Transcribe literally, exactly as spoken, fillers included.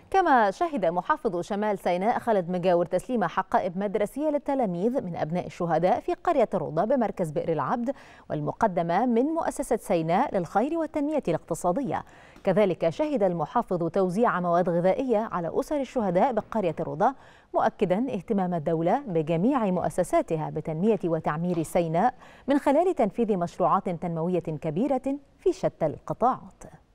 كما شهد محافظ شمال سيناء خالد مجاور تسليم حقائب مدرسية للتلاميذ من أبناء الشهداء في قرية الروضة بمركز بئر العبد، والمقدمة من مؤسسة سيناء للخير والتنمية الاقتصادية. كذلك شهد المحافظ توزيع مواد غذائية على أسر الشهداء بقرية الروضة، مؤكدا اهتمام الدولة بجميع مؤسساتها بتنمية وتعمير سيناء من خلال تنفيذ مشروعات تنموية كبيرة في شتى القطاعات.